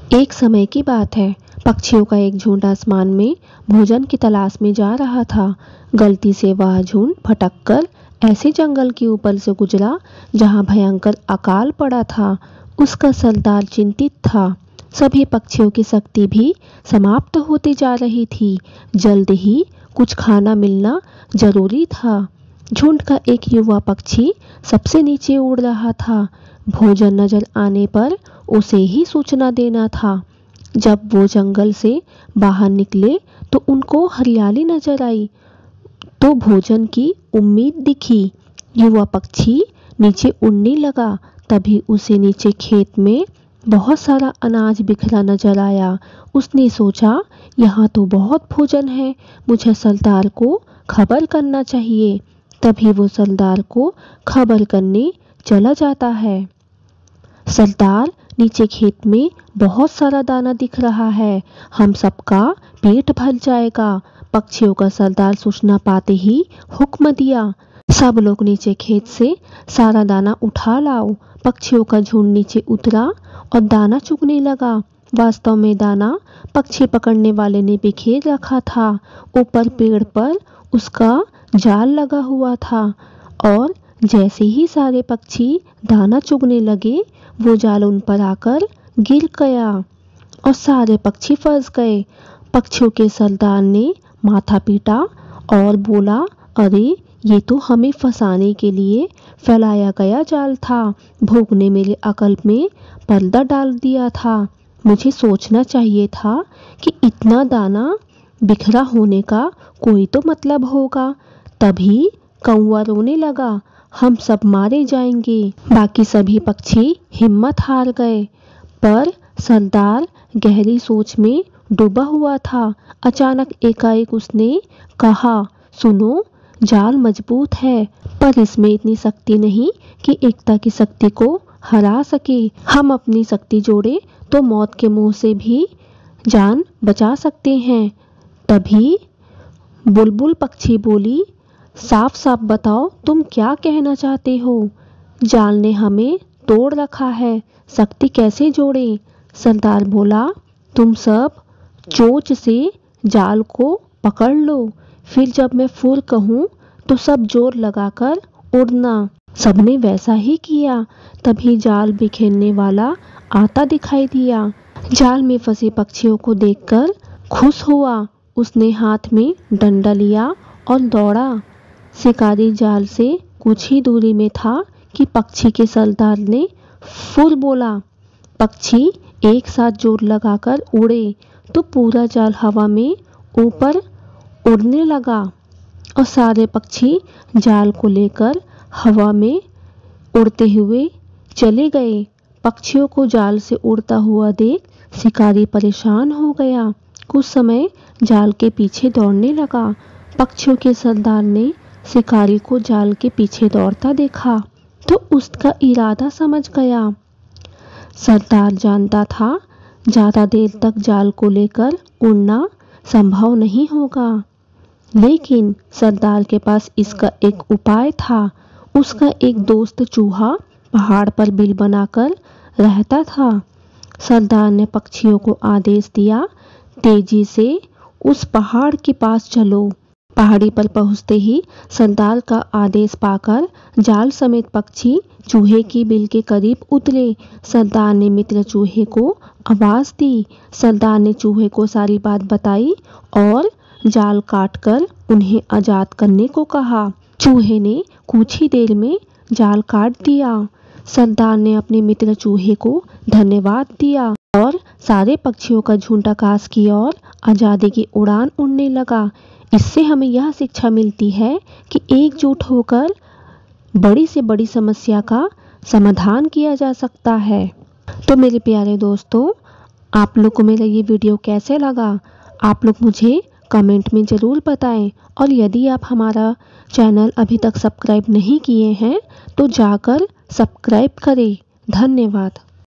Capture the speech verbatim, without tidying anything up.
एक समय की बात है। पक्षियों का एक झुंड आसमान में भोजन की तलाश में जा रहा था। गलती से वह झुंड भटककर ऐसे जंगल के ऊपर से गुजरा जहां भयंकर अकाल पड़ा था। उसका सरदार चिंतित था। सभी पक्षियों की शक्ति भी समाप्त होती जा रही थी। जल्द ही कुछ खाना मिलना जरूरी था। झुंड का एक युवा पक्षी सबसे नीचे उड़ रहा था। भोजन नजर आने पर उसे ही सूचना देना था। जब वो जंगल से बाहर निकले तो उनको हरियाली नजर आई, तो भोजन की उम्मीद दिखी। युवा पक्षी नीचे उड़ने लगा। तभी उसे नीचे खेत में बहुत सारा अनाज बिखरा नजर आया। उसने सोचा, यहाँ तो बहुत भोजन है, मुझे सरदार को खबर करना चाहिए। तभी वो सरदार को खबर करने चला जाता है। सरदार, नीचे खेत में बहुत सारा दाना दिख रहा है, हम सबका पेट भर जाएगा। पक्षियों का सरदार सूचना पाते ही हुक्म दिया, सब लोग नीचे खेत से सारा दाना उठा लाओ। पक्षियों का झुंड नीचे उतरा और दाना चुगने लगा। वास्तव में दाना पक्षी पकड़ने वाले ने बिखेर रखा था। ऊपर पेड़ पर उसका जाल लगा हुआ था और जैसे ही सारे पक्षी दाना चुगने लगे, वो जाल उन पर आकर गिर गया और सारे पक्षी फंस गए। पक्षियों के सरदार ने माथा पीटा और बोला, अरे ये तो हमें फंसाने के लिए फैलाया गया जाल था। भूख ने मेरे अकल में पर्दा डाल दिया था। मुझे सोचना चाहिए था कि इतना दाना बिखरा होने का कोई तो मतलब होगा। तभी कौवा रोने लगा, हम सब मारे जाएंगे। बाकी सभी पक्षी हिम्मत हार गए, पर सरदार गहरी सोच में डूबा हुआ था। अचानक एकाएक उसने कहा, सुनो, जाल मजबूत है, पर इसमें इतनी शक्ति नहीं कि एकता की शक्ति को हरा सके। हम अपनी शक्ति जोड़े तो मौत के मुंह से भी जान बचा सकते हैं। तभी बुलबुल पक्षी बोली, साफ साफ बताओ तुम क्या कहना चाहते हो। जाल ने हमें तोड़ रखा है, शक्ति कैसे जोड़े। सरदार बोला, तुम सब चोंच से जाल को पकड़ लो, फिर जब मैं फुर कहूँ तो सब जोर लगाकर उड़ना। सबने वैसा ही किया। तभी जाल बिखेरने वाला आता दिखाई दिया। जाल में फंसे पक्षियों को देखकर खुश हुआ। उसने हाथ में डंडा लिया और दौड़ा। शिकारी जाल से कुछ ही दूरी में था कि पक्षी के सरदार ने फुर बोला। पक्षी एक साथ जोर लगाकर उड़े तो पूरा जाल हवा में ऊपर उड़ने लगा और सारे पक्षी जाल को लेकर हवा में उड़ते हुए चले गए। पक्षियों को जाल से उड़ता हुआ देख शिकारी परेशान हो गया। कुछ समय जाल के पीछे दौड़ने लगा। पक्षियों के सरदार ने शिकारी को जाल के पीछे दौड़ता देखा तो उसका इरादा समझ गया। सरदार जानता था ज्यादा देर तक जाल को लेकर उड़ना संभव नहीं होगा, लेकिन सरदार के पास इसका एक उपाय था। उसका एक दोस्त चूहा पहाड़ पर बिल बनाकर रहता था। सरदार ने पक्षियों को आदेश दिया, तेजी से उस पहाड़ के पास चलो। पहाड़ी पर पहुंचते ही सरदार का आदेश पाकर जाल समेत पक्षी चूहे की बिल के करीब उतरे। सरदार ने मित्र चूहे को आवाज दी। सरदार ने चूहे को सारी बात बताई और जाल काटकर उन्हें आजाद करने को कहा। चूहे ने कुछ ही देर में जाल काट दिया। सरदार ने अपने मित्र चूहे को धन्यवाद दिया और सारे पक्षियों का झुंड आकाश की ओर आजादी की उड़ान उड़ने लगा। इससे हमें यह शिक्षा मिलती है कि एकजुट होकर बड़ी से बड़ी समस्या का समाधान किया जा सकता है। तो मेरे प्यारे दोस्तों, आप लोग को मेरा ये वीडियो कैसे लगा, आप लोग मुझे कमेंट में ज़रूर बताएं। और यदि आप हमारा चैनल अभी तक सब्सक्राइब नहीं किए हैं तो जाकर सब्सक्राइब करें। धन्यवाद।